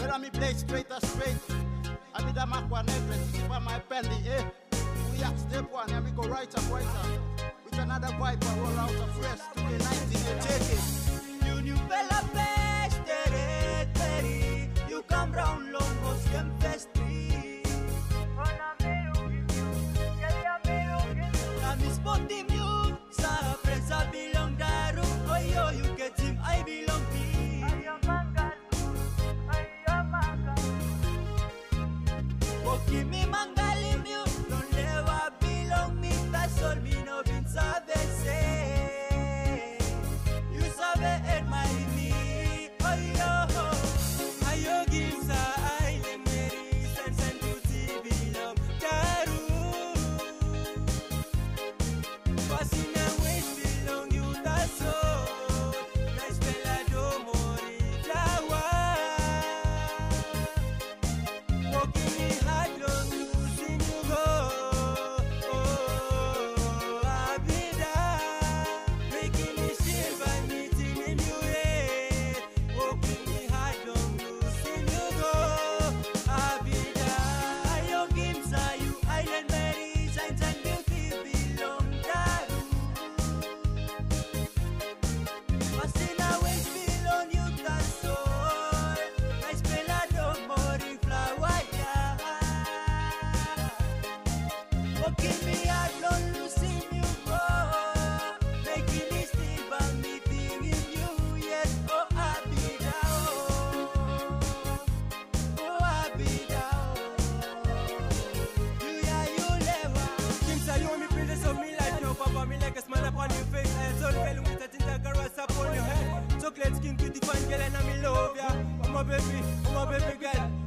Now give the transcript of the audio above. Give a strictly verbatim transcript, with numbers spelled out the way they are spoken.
Whether me play straight or straight, I be the Mac one necklace, keep on my pendy, eh? We act step one, and we go right up, right up. With another vibe, I roll out a fresh to the nineteen, you take it. You new fella best, tere, tere. You come round long, host them festry. Na mi spot him you, sa presa belong daru. Oh yo, you get him, I belong to. Give me mangalim you, don't never belong me. That's all me no bin sabe say. You sabe admire me, oh yo. Ayo gimsa island Mary, San San Duty belong Daru. Passing away belong you, that's all. Nice fella do mori flower. Walking me hard. Chocolate skin, pretty fine girl, and I'm in love, yeah. I'm a baby, I'm a baby girl.